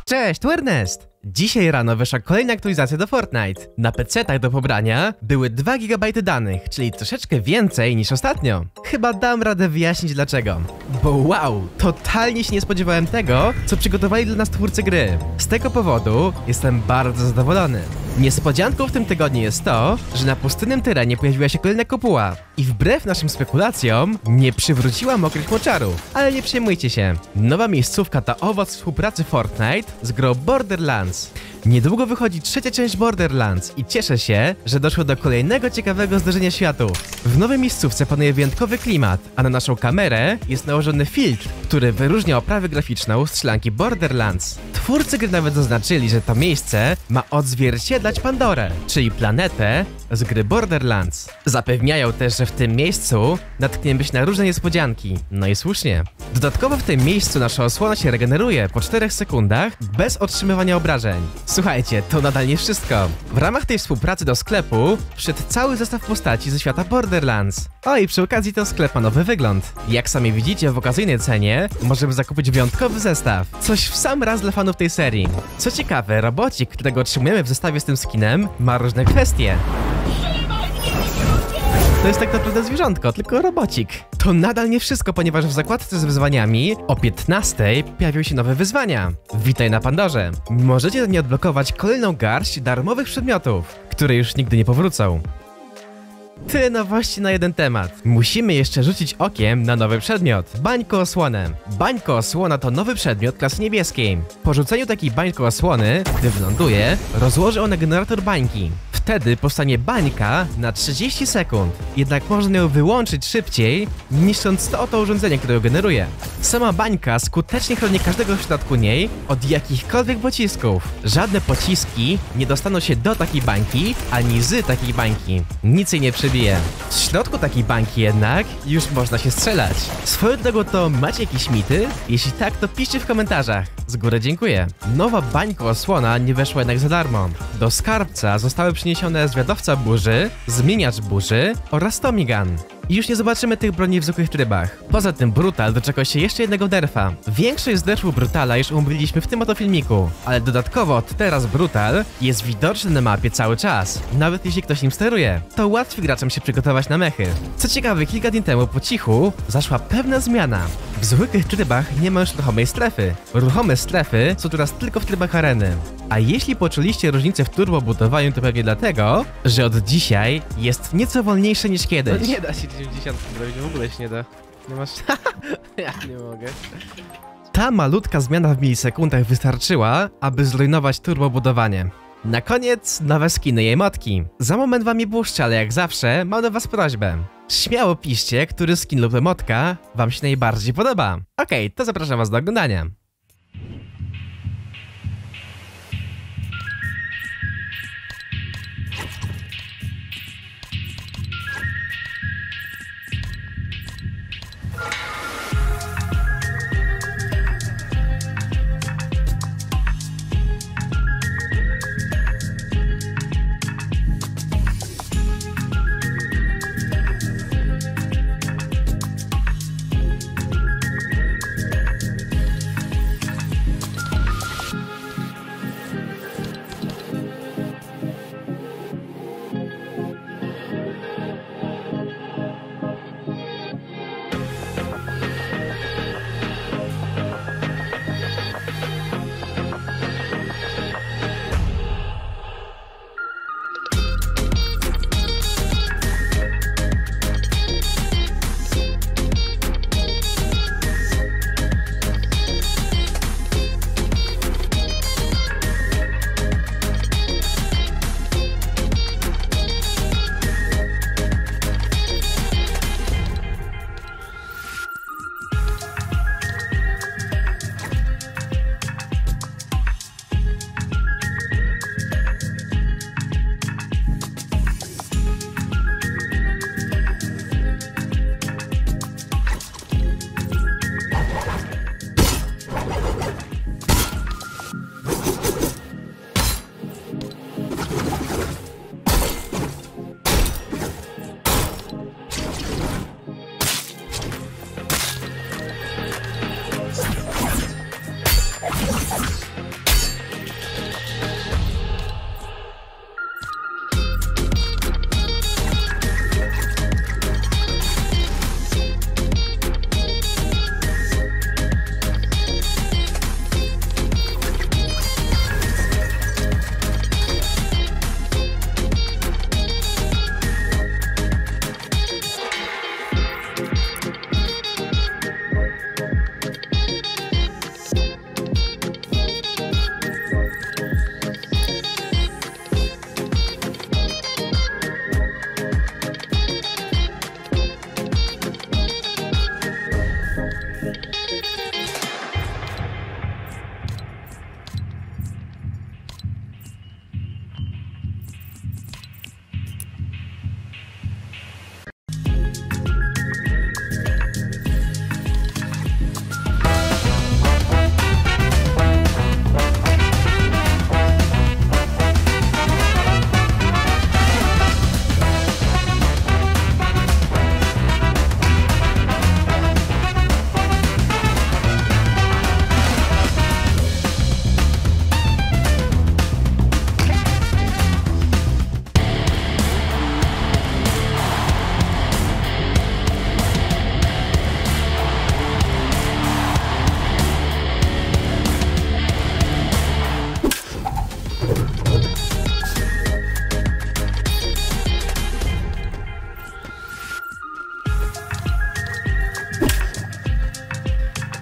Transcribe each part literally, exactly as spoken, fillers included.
Cześć, tu Ernest! Dzisiaj rano wyszła kolejna aktualizacja do Fortnite. Na pecetach do pobrania były dwa gigabajty danych, czyli troszeczkę więcej niż ostatnio. Chyba dam radę wyjaśnić dlaczego. Bo wow, totalnie się nie spodziewałem tego, co przygotowali dla nas twórcy gry. Z tego powodu jestem bardzo zadowolony. Niespodzianką w tym tygodniu jest to, że na pustynnym terenie pojawiła się kolejna kopuła i wbrew naszym spekulacjom nie przywróciła mokrych moczarów. Ale nie przejmujcie się, nowa miejscówka to owoc współpracy Fortnite z grą Borderlands. Niedługo wychodzi trzecia część Borderlands i cieszę się, że doszło do kolejnego ciekawego zdarzenia światów. W nowej miejscówce panuje wyjątkowy klimat, a na naszą kamerę jest nałożony filtr, który wyróżnia oprawę graficzną strzelanki Borderlands. Twórcy gry nawet zaznaczyli, że to miejsce ma odzwierciedlać Pandorę, czyli planetę z gry Borderlands. Zapewniają też, że w tym miejscu natkniemy się na różne niespodzianki. No i słusznie. Dodatkowo w tym miejscu nasza osłona się regeneruje po czterech sekundach bez otrzymywania obrażeń. Słuchajcie, to nadal nie wszystko. W ramach tej współpracy do sklepu wszedł cały zestaw postaci ze świata Borderlands. O i przy okazji to sklep ma nowy wygląd. Jak sami widzicie, w okazyjnej cenie możemy zakupić wyjątkowy zestaw. Coś w sam raz dla fanów tej serii. Co ciekawe, robocik, którego otrzymujemy w zestawie z tym skinem, ma różne kwestie. To jest tak naprawdę zwierzątko, tylko robocik. To nadal nie wszystko, ponieważ w zakładce z wyzwaniami o piętnastej pojawią się nowe wyzwania. Witaj na Pandorze. Możecie do niej odblokować kolejną garść darmowych przedmiotów, które już nigdy nie powrócą. Tyle nowości na jeden temat. Musimy jeszcze rzucić okiem na nowy przedmiot. Bańko osłonę. Bańko osłona to nowy przedmiot klasy niebieskiej. Po rzuceniu takiej bańko osłony, gdy wyląduje, rozłoży ona generator bańki. Wtedy powstanie bańka na trzydzieści sekund, jednak można ją wyłączyć szybciej, niszcząc to oto urządzenie, które ją generuje. Sama bańka skutecznie chroni każdego w środku niej od jakichkolwiek pocisków. Żadne pociski nie dostaną się do takiej bańki, ani z takiej bańki. Nic jej nie przebije. W środku takiej bańki jednak już można się strzelać. Swoją drogą to macie jakieś mity? Jeśli tak, to piszcie w komentarzach. Z góry dziękuję. Nowa bańka osłona nie weszła jednak za darmo. Do skarbca zostały przyniesione zwiadowca burzy, zmieniacz burzy oraz Tommy Gun. I już nie zobaczymy tych broni w zwykłych trybach. Poza tym Brutal doczekał się jeszcze jednego nerfa. Większość z nerfów Brutala już omówiliśmy w tym oto filmiku, ale dodatkowo od teraz Brutal jest widoczny na mapie cały czas, nawet jeśli ktoś nim steruje. To łatwiej graczom się przygotować na mechy. Co ciekawe, kilka dni temu po cichu zaszła pewna zmiana. W zwykłych trybach nie ma już ruchomej strefy. Ruchome strefy są teraz tylko w trybach areny. A jeśli poczuliście różnicę w turbobudowaniu, to pewnie dlatego, że od dzisiaj jest nieco wolniejsze niż kiedyś. No nie da się dziewięćdziesiąt zrobić, w ogóle się nie da. Nie masz... ja nie mogę. Ta malutka zmiana w milisekundach wystarczyła, aby zrujnować turbobudowanie. Na koniec nowe skiny jej matki. Za moment wam je puszczę, ale jak zawsze mam do was prośbę. Śmiało piszcie, który skin lub emotka wam się najbardziej podoba. Okej, okay, to zapraszam was do oglądania.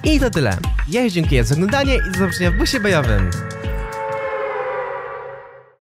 I to tyle. Ja już dziękuję za oglądanie i do zobaczenia w busie bojowym.